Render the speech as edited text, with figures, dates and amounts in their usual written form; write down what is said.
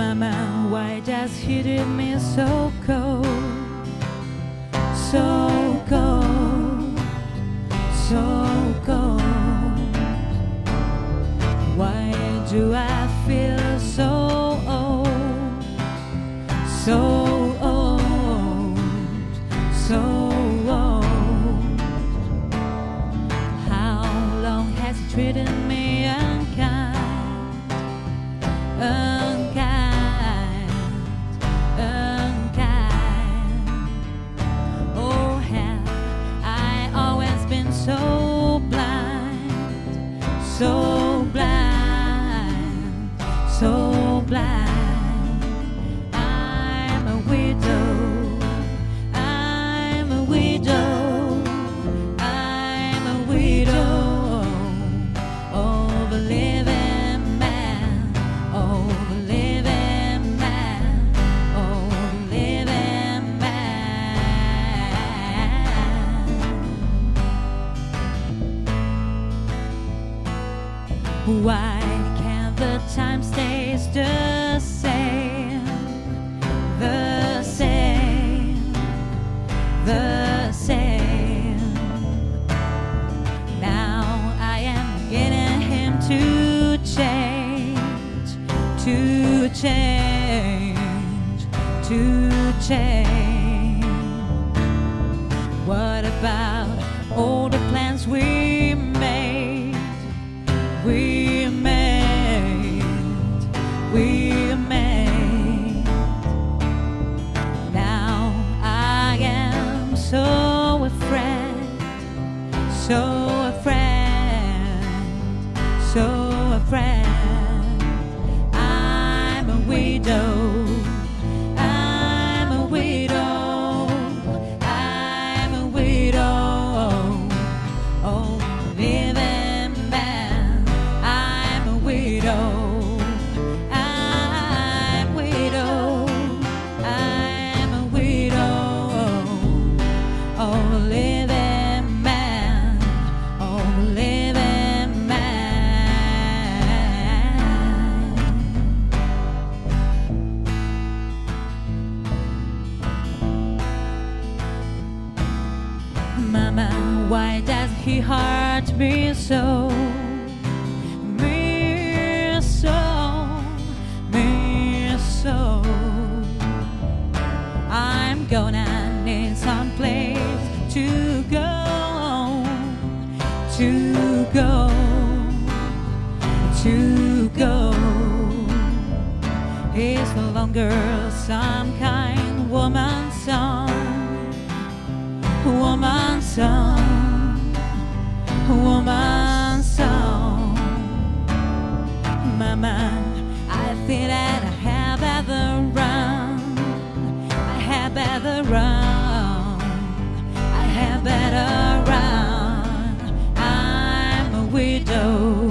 Mama, why does he treat me so cold? So cold, so cold. Why do I feel so old? So old, so old. How long has he treated me unkind? Unkind, unkind. Or have I always been so blind? So blind, so blind. I'm a widow, I'm a widow, I'm a widow of a living man, of a living man, of a living man. Why can't the time stay the same, the same, the same? Now I am getting him to change, to change, to change. What about all the plans we made? We made, we made. Now I am so afraid, so afraid, so afraid. I'm a widow, I'm a widow, I'm a widow, oh, living man. I'm a widow, I'm a widow, I'm a widow, oh, living man, oh, living man. Mama, why does he hurt me so? Me so, me so. I'm gonna need some place to go, to go, to go. He's no longer some kind woman's son, woman's son, woman's son. Mama, I think that I had better run, I had better run, I had better run. I'm a widow,